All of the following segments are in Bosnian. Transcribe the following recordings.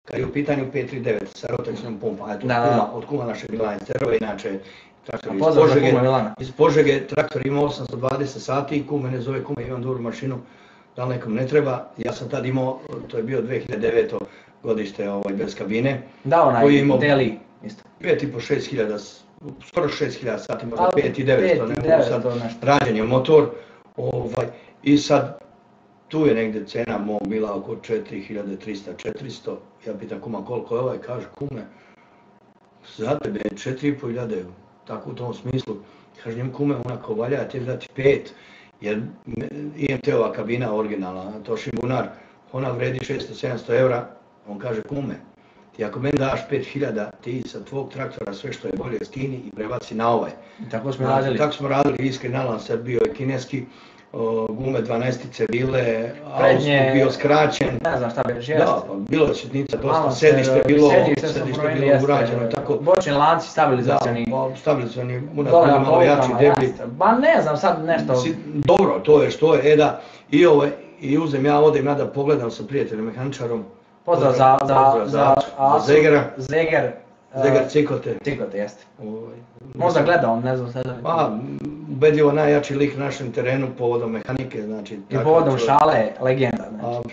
kad je u pitanju 539 sa rotačnom pumpom, od kuma naše Milana Cerove, inače traktor iz Požege, traktor ima 820 sati i kum mene zove, kume imam dobru mašinu, da li nekom ne treba, ja sam tad imao, to je bio 2009. Godište bez kabine. Da, onaj deli isto. 5.500-6 hiljada, skoro 6 hiljada sati, možda 5.900, ne mogu sad rađen je motor. I sad, tu je negdje cena mog bila oko 4.300-400, ja pitam kuma koliko je ovaj, kaže kume, za tebe 4.500 eura, tako u tom smislu. Kaže njemu kume, onako valja ti dati 5, jer IMT-ova kabina originalna, Tošin Bunar, ona vredi 600-700 eura, on kaže kume, ti ako meni daš 5.000, ti sa tvog traktora sve što je bolje skini i prebaci na ovaj. Tako smo radili. Tako smo radili, iskren nalan sad bio je kineski, gume 12-ice bile, Ausko bio skraćen. Ne znam šta bi još jest. Da, bilo je sitnica dosta, sedište bilo urađeno i tako. Bočni lanci stabilizacioni. Stabilizacioni, unad bili malo jači, deblji. Ba ne znam sad nešto. Dobro, to je što je, da. I uzem ja odem da pogledam sa prijateljem mehaničarom. Pozdrav za Zegera. Zeger Cikote. Cikote, jeste. Možda gleda on, ne znam sada. Pa, ubedljivo najjači lik na našem terenu povodom mehanike, znači... I povodom šale, legenda, znači.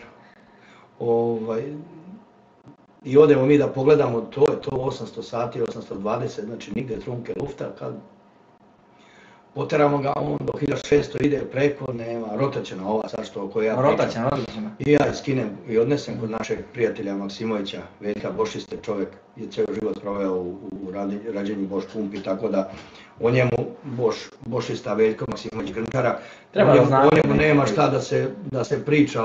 I odemo mi da pogledamo, to je to 800 sati, 820, znači nigde trunke lufta, kad poteramo ga, on do 1600 ide preko, nema, rotačena ova sad što o kojoj ja pričam. Rotačena. I ja skinem i odnesem kod našeg prijatelja Maksimovića, Veljka Bošiste, čovjek je cijel život proveo u rađenju Bosch pumpi, tako da o njemu Bošista Veljko Maksimović Grnčara, o njemu nema šta da se priča.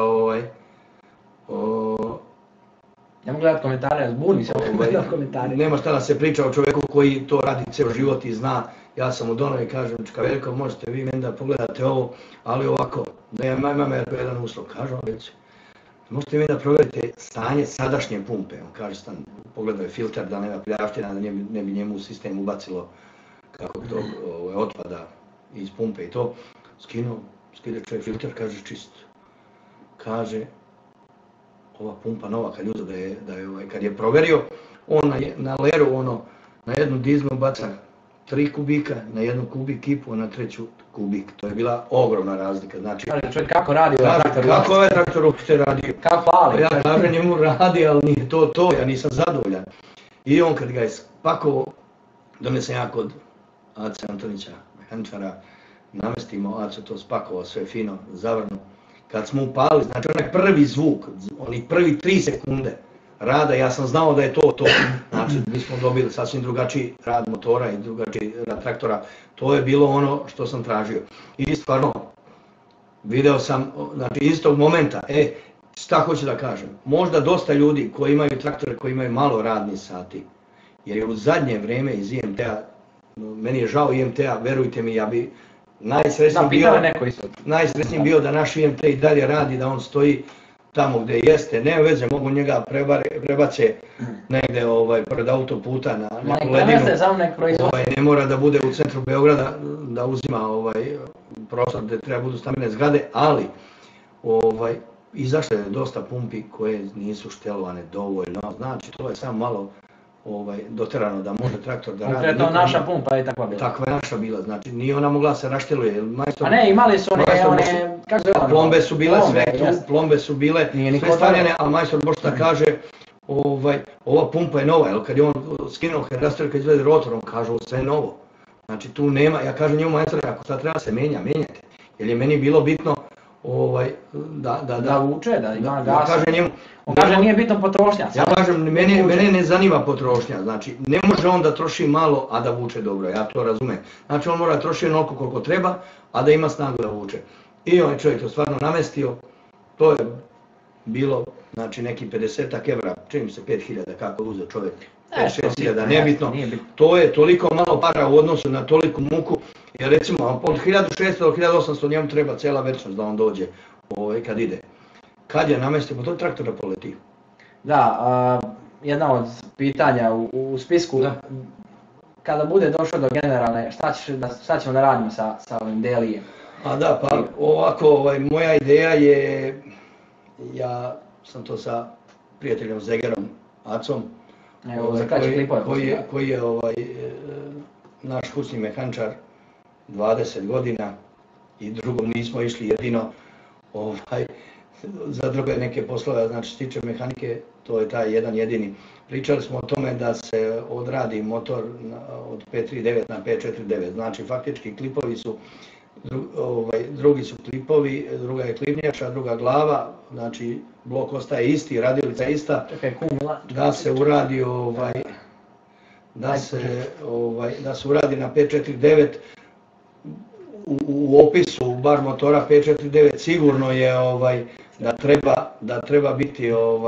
Ne mogu gledati komentare, zbuni se ovo gledati komentare. Nema šta da se priča o čovjeku koji to radi cijel život i zna. Ja sam u Donovi, kažem, Čika Veljko, možete vi meni da pogledate ovo, ali ovako, da imam jedan uslov, kažem vam već, možete vi da provjerite stanje sadašnje pumpe, on kaže stan, pogledao je filter da nema pljaština, da ne bi njemu u sistem ubacilo kako to otpada iz pumpe i to, skide čovjek filter, kaže čist, kaže, ova pumpa nova kad je kad je proverio, on na leru, na jednu diznu baca 3 kubika, na jednu kubik kipu, a na treću kubik. To je bila ogromna razlika. Znači, kako radi ovaj traktor? Kako ovaj traktor uopšte radio? Kako pali? Ja kažem njemu radi, ali nije to, ja nisam zadovoljan. I on kad ga je spakovao, donesem ja kod Ace Antonića, mehaničara, namestimo, Ace to spakovao sve fino, zavrno. Kad smo upali, znači onaj prvi zvuk, oni prvi 3 sekunde rada, ja sam znao da je to. Znači, mi smo dobili sasvim drugačiji rad motora i drugačiji rad traktora. To je bilo ono što sam tražio. I stvarno, video sam, znači iz tog momenta, šta hoću da kažem, možda dosta ljudi koji imaju traktore, koji imaju malo radnih sati, jer je u zadnje vrijeme iz IMT-a, meni je žao IMT-a, verujte mi, ja bi najsrećniji bio da naš IMT i dalje radi, da on stoji tamo gdje jeste, nema veze, mogu njega prebace negdje pred autoputa na ledinu, ne mora da bude u centru Beograda, da uzima prostor gdje treba budu stambene zgrade, ali izašlo je dosta pumpi koje nisu štelovane dovoljno, znači to je samo malo doterano da može traktor da radi. Konkretno naša pumpa je takva bila. Takva je naša bila, znači nije ona mogla se rašteluje. A ne, imali su one, kako zove ono? Plombe su bile sve tu, plombe su bile sve stavljene, ali majstor Bošta kaže ova pumpa je nova, jer kad je on skinuo herastor kad izvede rotor, on kaže ovo sve je novo. Znači tu nema, ja kažem njemu majstore, ako sad treba se menjajte, jer je meni bilo bitno da vuče, da ima gasa. On kaže nije bitno potrošnja. Ja kažem, mene ne zanima potrošnja, znači ne može on da troši malo, a da vuče dobro, ja to razumem. Znači on mora trošiti onoliko koliko treba, a da ima snagu da vuče. I on je čovjek to stvarno namestio, to je bilo znači neki 50 evra, čini mi se 5.000 kako uzeo čovjek, 5-6.000, nebitno. To je toliko malo para u odnosu na toliku muku, jer recimo od 1600 do 1800 njemu treba cijela večnost da on dođe kad ide. Kad je namestio, po to traktora poleti. Da, jedna od pitanja u spisku, kada bude došlo do generalne, šta ćemo da radimo sa ovim delijem? A da, pa ovako, moja ideja je, ja sam to sa prijateljom Zegerom, Acom, Evo, za kraće klipove koji je naš kućni mehančar 20 godina i drugom nismo išli jedino za druge neke poslove, znači što se tiče mehanike, to je taj jedan jedini. Pričali smo o tome da se odradi motor od 539 na 549, znači faktički klipovi su, drugi su klipovi, druga je klipnjača, druga glava, znači blok ostaje isti, radilica ista, da se uradi da se uradi na 549. U opisu bar motora 549 sigurno je da treba biti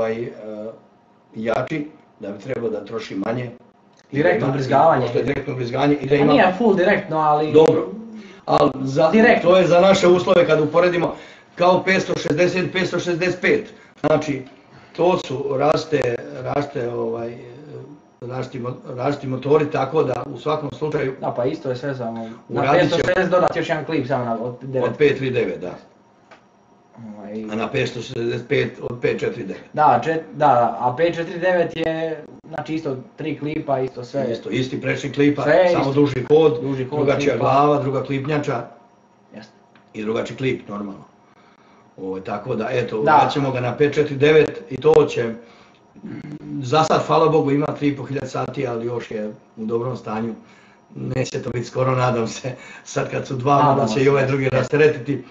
jači, da bi trebalo da troši manje. Direktno ubrizgavanje. Pošto je direktno ubrizgavanje i da ima... Nije full direktno, ali... Dobro, ali to je za naše uslove kad uporedimo kao 560, 565. Znači, to su različiti motori, tako da u svakom slučaju... Da, pa isto je sve za... Na 560 dodati još jedan klip samo od 539, da. A na 565 od 549. Da, a 549 je, znači isto 3 klipa, isto sve. Isti prečni klipa, samo duži hod, drugačija glava, druga klipnjača i drugačiji klip, normalno. Tako da, eto, vraćamo ga na 549 i to će, za sad, hvala Bogu, ima 3500 sati, ali još je u dobrom stanju. Neće to biti skoro, nadam se, sad kad su dva, da će i ovaj drugi rasteretiti.